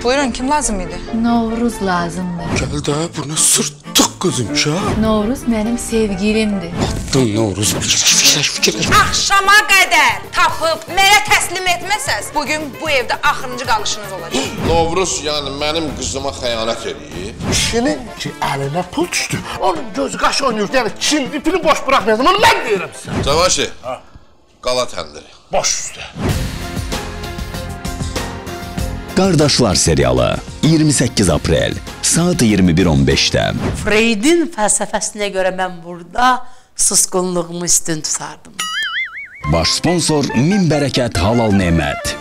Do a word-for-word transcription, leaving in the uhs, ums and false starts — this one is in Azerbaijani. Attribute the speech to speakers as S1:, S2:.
S1: Buyurun, kim lazım idi?
S2: Novruz lazımdır.
S3: Gel de buna sırttık kızım şah.
S2: Novruz benim sevgilimdir.
S3: Attın Novruz. Fikirleş, fikirleş.
S1: Akşama qədər tapıb mənə təslim etməsəz, bugün bu evdə axırıncı qalışınız olacaq.
S4: Novruz yani mənim qızıma xəyanət eləyib.
S5: Kişinin ki əlinə pul düşdü, onun gözü qaşı oynayır, yəni kim ipini boş bırakmayasın, onu mən deyirəm sizə.
S4: Cavaşi, qala təndiri.
S5: Boş üstə.
S6: Qardaşlar serialı iyirmi səkkiz aprel saat iyirmi bir on beşdə.
S7: Freydin fəlsəfəsinə görə mən burada susqunluğumu üstün tutardım.
S6: Baş sponsor Min Bərəkət Halal Nemət.